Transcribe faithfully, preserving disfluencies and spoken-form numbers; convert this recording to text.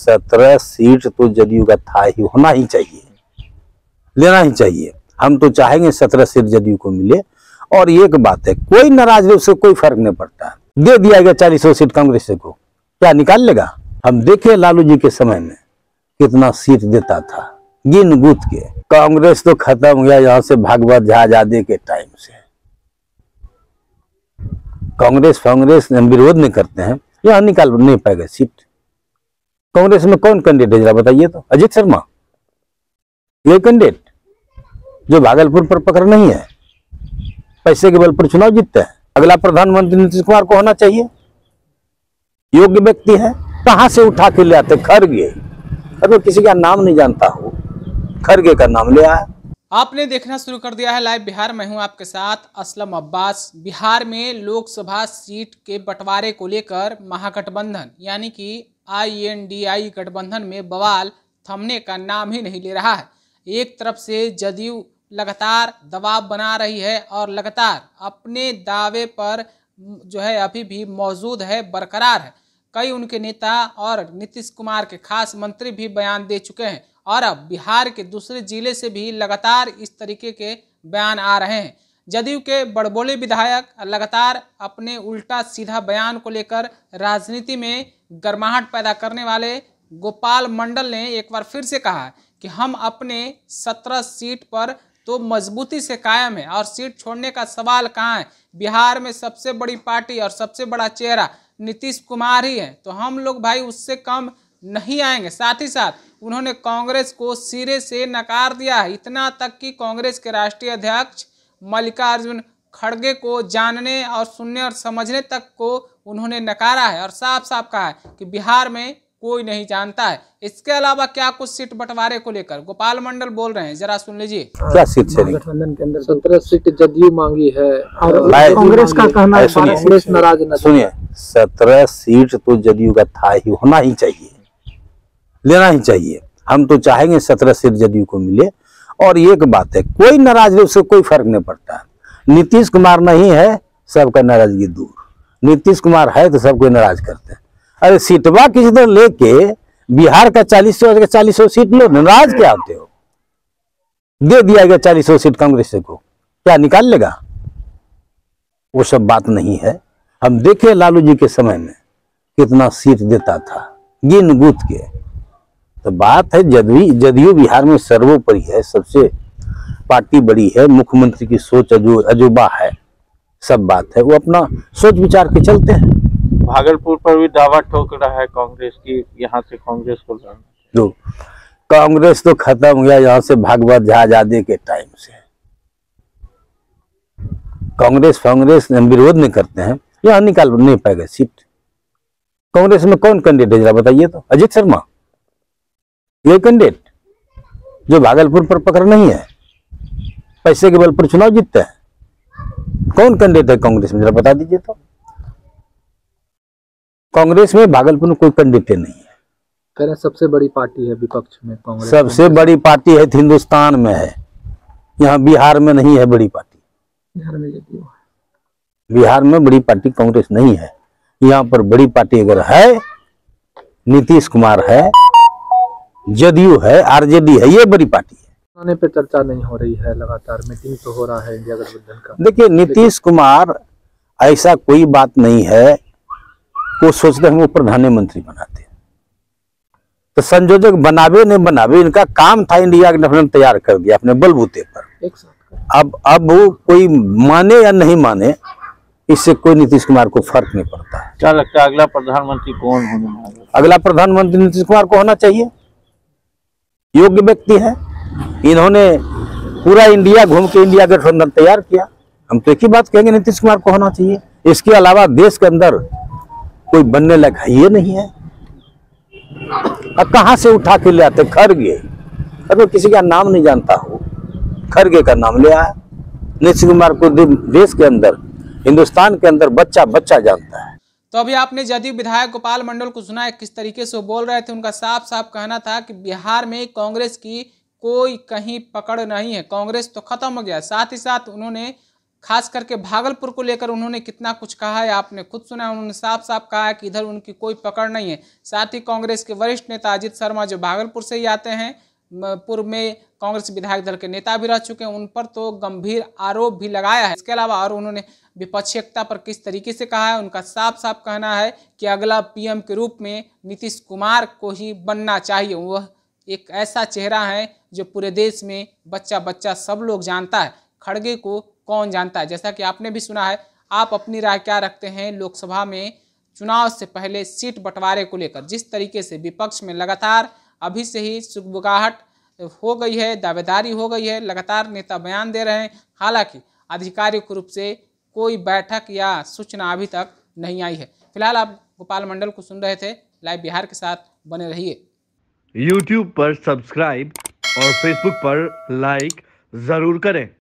सत्रह सीट तो जदयू का था ही, होना ही चाहिए, लेना ही चाहिए। हम तो चाहेंगे सत्रह सीट जदयू को मिले। और एक बात है, कोई नाराज है उससे कोई फर्क नहीं पड़ता। दे दिया गया चालीसों सीट कांग्रेस को, क्या निकाल लेगा? हम देखे लालू जी के समय में कितना सीट देता था, गिन गुथ के। कांग्रेस तो खत्म हो गया यहाँ से भागवत झा आजादी के टाइम से। कांग्रेस कांग्रेस विरोध नहीं करते हैं, यहाँ निकाल नहीं पाएगा सीट। कांग्रेस में कौन कैंडिडेट जरा बताइए तो? अजीत शर्मा ये कैंडिडेट जो भागलपुर पर पकड़ नहीं है, पैसे के बल पर चुनाव जीतते हैं। अगला प्रधानमंत्री नीतीश कुमार को होना चाहिए, योग्य व्यक्ति है। कहां से उठा के ले आते? खरगे, अगर किसी का नाम नहीं जानता हो, खरगे का नाम ले आया। आपने देखना शुरू कर दिया है लाइव बिहार। मैं हूं आपके साथ असलम अब्बास। बिहार में लोकसभा सीट के बंटवारे को लेकर महागठबंधन यानी कि आई एन डी आई गठबंधन में बवाल थमने का नाम ही नहीं ले रहा है। एक तरफ से जदयू लगातार दबाव बना रही है और लगातार अपने दावे पर जो है अभी भी मौजूद है, बरकरार है। कई उनके नेता और नीतीश कुमार के खास मंत्री भी बयान दे चुके हैं और अब बिहार के दूसरे जिले से भी लगातार इस तरीके के बयान आ रहे हैं। जदयू के बड़बोले विधायक लगातार अपने उल्टा सीधा बयान को लेकर राजनीति में गर्माहट पैदा करने वाले गोपाल मंडल ने एक बार फिर से कहा कि हम अपने सत्रह सीट पर तो मजबूती से कायम है और सीट छोड़ने का सवाल कहाँ है। बिहार में सबसे बड़ी पार्टी और सबसे बड़ा चेहरा नीतीश कुमार ही है, तो हम लोग भाई उससे कम नहीं आएंगे। साथ ही साथ उन्होंने कांग्रेस को सिरे से नकार दिया है, इतना तक कि कांग्रेस के राष्ट्रीय अध्यक्ष मल्लिकार्जुन खड़गे को जानने और सुनने और समझने तक को उन्होंने नकारा है और साफ साफ कहा है कि बिहार में कोई नहीं जानता है। इसके अलावा क्या कुछ सीट बंटवारे को लेकर गोपाल मंडल बोल रहे हैं, जरा सुन लीजिए। क्या सीट से गठबंधन के अंदर सत्रह सीट जदयू मांगी है और कांग्रेस का कहना है, कांग्रेस नाराज न। सुनिए, सत्रह सीट तो जदयू का था ही, होना ही चाहिए, लेना ही चाहिए। हम तो चाहेंगे सत्रह सीट जदयू को मिले। और एक बात है, कोई नाराज है उससे कोई फर्क नहीं पड़ता। नीतीश कुमार नहीं है, सबका नाराजगी दूर। नीतीश कुमार है तो सबको नाराज करते हैं। अरे सीटवा किसी तरह लेके बिहार का चालीसों का चालीसों सीट लो, नाराज क्या होते हो? दे दिया गया चालीसों सीट कांग्रेस को, क्या निकाल लेगा? वो सब बात नहीं है। हम देखे लालू जी के समय में कितना सीट देता था, गिन गुथ के। तो बात है जदयू जदयू बिहार में सर्वोपरि है, सबसे पार्टी बड़ी है, मुख्यमंत्री की सोच अजू अजूबा है, सब बात है। वो अपना सोच विचार के चलते हैं। भागलपुर पर भी दावा ठोक रहा है कांग्रेस की, यहाँ से कांग्रेस को लड़ना। जो कांग्रेस तो खत्म हो गया यहाँ से भागवत झा आजादी के टाइम से। कांग्रेस कांग्रेस विरोध नहीं करते हैं, यहाँ निकाल नहीं पाएगा सीट। कांग्रेस में कौन कैंडिडेट जरा बताइए तो? अजीत शर्मा ये कैंडिडेट जो भागलपुर पर पकड़ नहीं है, पैसे के बल पर चुनाव जीतते हैं। कौन कैंडिडेट है कांग्रेस में जरा बता दीजिए तो? कांग्रेस में भागलपुर में कोई कैंडिडेट नहीं है। कह रहे सबसे बड़ी पार्टी है विपक्ष में कांग्रेस। सबसे बड़ी पार्टी है हिंदुस्तान में है, यहाँ बिहार में नहीं है बड़ी पार्टी। बिहार में जदयू है। बिहार में बड़ी पार्टी कांग्रेस नहीं है। यहाँ पर बड़ी पार्टी अगर है, नीतीश कुमार है, जदयू है, आरजेडी है, ये बड़ी पार्टी है। आने पे चर्चा नहीं हो रही है, लगातार मीटिंग तो हो रहा है इंडिया गठबंधन का। देखिए नीतीश कुमार ऐसा कोई बात नहीं है, वो सोचते हैं वो प्रधानमंत्री बनाते हैं। तो संयोजक बनावे नहीं बनावे, इनका काम था इंडिया गठबंधन तैयार कर दिया अपने बलबूते पर। एक साथ अब अब वो कोई माने या नहीं माने, इससे कोई नीतीश कुमार को फर्क नहीं पड़ता है। क्या लगता है अगला प्रधानमंत्री कौन होने वाला है? अगला प्रधानमंत्री नीतीश कुमार को होना चाहिए, योग्य व्यक्ति है। इन्होंने पूरा इंडिया घूम के इंडिया गठबंधन तैयार किया। हम तो एक ही बात कहेंगे, नीतीश कुमार को होना चाहिए। इसके अलावा देश के अंदर कोई बनने लायक है ये नहीं है। अब कहां से उठा के ले आते? खरगे, अगर किसी का नाम नहीं जानता हो, खरगे का नाम ले आया। नीतीश कुमार को देश के अंदर, हिंदुस्तान के अंदर बच्चा बच्चा जानता है। तो अभी आपने जदयू विधायक गोपाल मंडल को सुना है किस तरीके से वो बोल रहे थे। उनका साफ साफ कहना था कि बिहार में कांग्रेस की कोई कहीं पकड़ नहीं है, कांग्रेस तो खत्म हो गया। साथ ही साथ उन्होंने खास करके भागलपुर को लेकर उन्होंने कितना कुछ कहा है आपने खुद सुना। उन्होंने साफ साफ कहा है कि इधर उनकी कोई पकड़ नहीं है। साथ ही कांग्रेस के वरिष्ठ नेता अजित शर्मा जो भागलपुर से ही आते हैं, पूर्व में कांग्रेस विधायक दल के नेता भी रह चुके हैं, उन पर तो गंभीर आरोप भी लगाया है। इसके अलावा और उन्होंने विपक्षी एकता पर किस तरीके से कहा है, उनका साफ साफ कहना है कि अगला पीएम के रूप में नीतीश कुमार को ही बनना चाहिए। वह एक ऐसा चेहरा है जो पूरे देश में बच्चा बच्चा सब लोग जानता है, खड़गे को कौन जानता है। जैसा कि आपने भी सुना है, आप अपनी राय क्या रखते हैं लोकसभा में चुनाव से पहले सीट बंटवारे को लेकर? जिस तरीके से विपक्ष में लगातार अभी से ही सुगबुगाहट हो गई है, दावेदारी हो गई है, लगातार नेता बयान दे रहे हैं, हालांकि आधिकारिक रूप से कोई बैठक या सूचना अभी तक नहीं आई है। फिलहाल आप गोपाल मंडल को सुन रहे थे, लाइव बिहार के साथ बने रहिए। यूट्यूब पर सब्सक्राइब और फेसबुक पर लाइक जरूर करें।